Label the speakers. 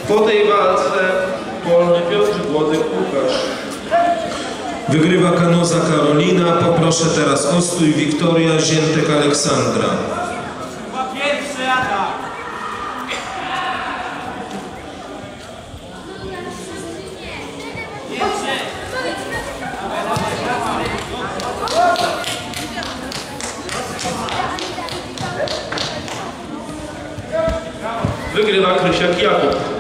Speaker 1: Po tej walce wolny Piotr Głodek Łukasz.
Speaker 2: Wygrywa Kanoza Karolina. Poproszę teraz o stój Wiktoria Ziętek Aleksandra.
Speaker 3: Pierwszy atak.
Speaker 1: Wygrywa Krysiak Jakub.